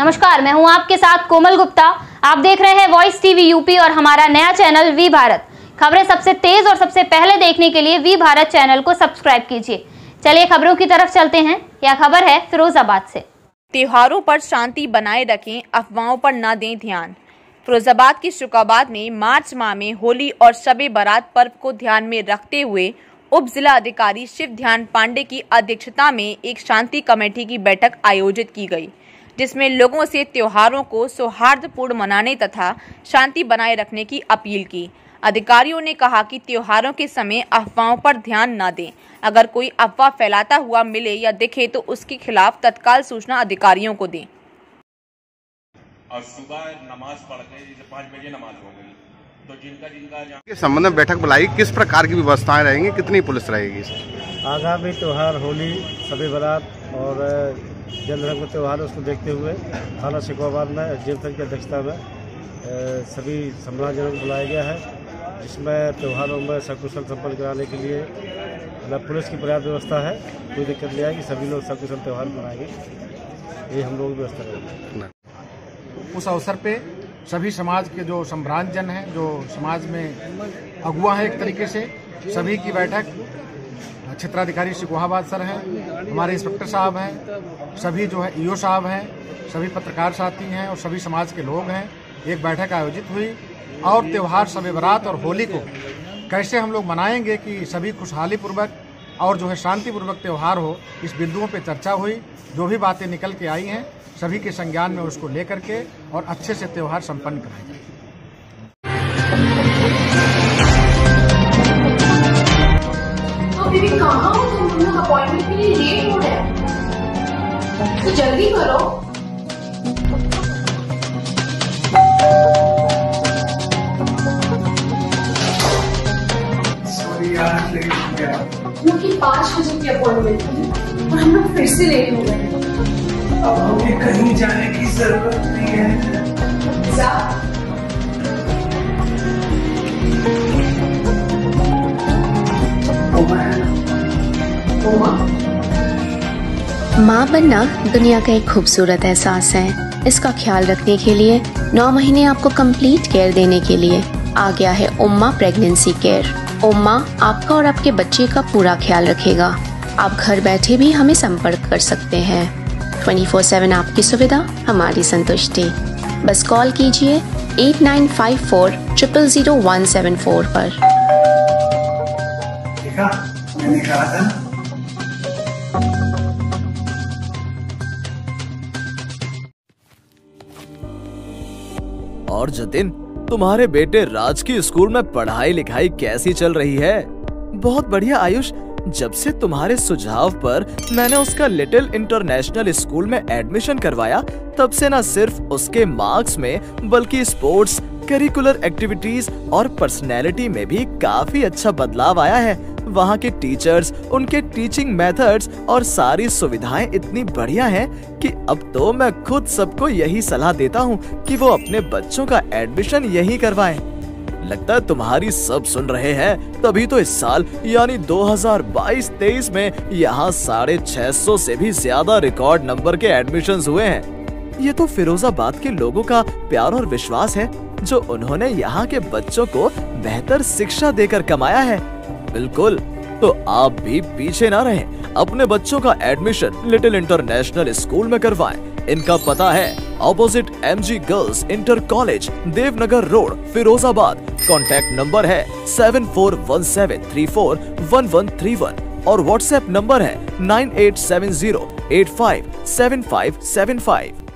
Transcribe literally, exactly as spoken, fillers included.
नमस्कार, मैं हूं आपके साथ कोमल गुप्ता। आप देख रहे हैं वॉइस टीवी यूपी और हमारा नया चैनल वी भारत। खबरें सबसे तेज और सबसे पहले देखने के लिए वी भारत चैनल को सब्सक्राइब कीजिए। चलिए खबरों की तरफ चलते हैं। यह खबर है फिरोजाबाद से। त्योहारों पर शांति बनाए रखें, अफवाहों पर न दें ध्यान। फिरोजाबाद के शुकाबाद में मार्च माह में होली और शबे बारात पर्व को ध्यान में रखते हुए उप जिला अधिकारी शिव ध्यान पांडे की अध्यक्षता में एक शांति कमेटी की बैठक आयोजित की गई, जिसमें लोगों से त्योहारों को सौहार्दपूर्ण मनाने तथा शांति बनाए रखने की अपील की। अधिकारियों ने कहा कि त्योहारों के समय अफवाहों पर ध्यान न दें। अगर कोई अफवाह फैलाता हुआ मिले या दिखे तो उसके खिलाफ तत्काल सूचना अधिकारियों को दें। और सुबह नमाज पढ़ के जैसे पाँच बजे नमाज हो गई तो जिनका जिनका के संबंध में बैठक बुलाई, किस प्रकार की व्यवस्थाएं रहेंगी, कितनी पुलिस रहेगी? आगामी त्यौहार होली, शबे बारात और जल रंग त्यौहार उसको देखते हुए थाना शुकाबाद में एसडीएम सर की अध्यक्षता में सभी सम्मानजनक बुलाया गया है, जिसमें त्योहारों में सकुशल संपन्न कराने के लिए मतलब पुलिस की पर्याप्त व्यवस्था है। कोई दिक्कत नहीं आएगी, सभी लोग सकुशल त्यौहार मनाएंगे, ये हम लोग व्यवस्था करेंगे। उस अवसर पे सभी समाज के जो सम्भ्रांत जन हैं, जो समाज में अगुआ हैं, एक तरीके से सभी की बैठक, क्षेत्राधिकारी शिकोहाबाद सर हैं, हमारे इंस्पेक्टर साहब हैं, सभी जो है ईओ साहब हैं, सभी पत्रकार साथी हैं और सभी समाज के लोग हैं। एक बैठक आयोजित हुई और त्यौहार शबे बारात और होली को कैसे हम लोग मनाएंगे कि सभी खुशहाली पूर्वक और जो है शांति पूर्वक त्यौहार हो, इस बिंदुओं पे चर्चा हुई। जो भी बातें निकल के आई हैं सभी के संज्ञान में उसको लेकर के और अच्छे से त्यौहार संपन्न कराए जाए। तो दीदी कहाँ हो तुम? लोग अपॉइंटमेंट के लिए लेट हो रहे हैं, तो जल्दी करो। सॉरी यार, लेट हो गया। क्योंकि पाँच बजे की अपॉइंटमेंट थी और हम लोग फिर से लेट हो गए। अब हमें कहीं जाने की जरूरत नहीं है। जा। माँ बनना दुनिया का एक खूबसूरत एहसास है। इसका ख्याल रखने के लिए नौ महीने आपको कंप्लीट केयर देने के लिए आ गया है उम्मा प्रेगनेंसी केयर। उम्मा आपका और आपके बच्चे का पूरा ख्याल रखेगा। आप घर बैठे भी हमें संपर्क कर सकते हैं। ट्वेंटी फोर सेवन आपकी सुविधा, हमारी संतुष्टि। बस कॉल कीजिए eight nine five four triple zero one seven four पर। देखा, मैंने कहा था ना। और जतिन, तुम्हारे बेटे राज की स्कूल में पढ़ाई लिखाई कैसी चल रही है? बहुत बढ़िया आयुष। जब से तुम्हारे सुझाव पर मैंने उसका लिटिल इंटरनेशनल स्कूल में एडमिशन करवाया, तब से न सिर्फ उसके मार्क्स में बल्कि स्पोर्ट्स, करिकुलर एक्टिविटीज और पर्सनैलिटी में भी काफी अच्छा बदलाव आया है। वहाँ के टीचर्स, उनके टीचिंग मेथड्स और सारी सुविधाएं इतनी बढ़िया हैं कि अब तो मैं खुद सबको यही सलाह देता हूँ कि वो अपने बच्चों का एडमिशन यही करवाएं। लगता है तुम्हारी सब सुन रहे हैं, तभी तो इस साल यानी दो हज़ार बाईस तेईस में यहाँ साढ़े छह सौ से भी ज्यादा रिकॉर्ड नंबर के एडमिशंस हुए हैं। ये तो फिरोजाबाद के लोगों का प्यार और विश्वास है, जो उन्होंने यहाँ के बच्चों को बेहतर शिक्षा देकर कमाया है। बिल्कुल, तो आप भी पीछे ना रहें, अपने बच्चों का एडमिशन लिटिल इंटरनेशनल स्कूल में करवाएं। इनका पता है opposite M G girls inter college, Devnagar road, Firozabad. Contact number है seven four one seven three four one one three one और व्हाट्सएप नंबर है nine eight seven zero eight five seven five seven five.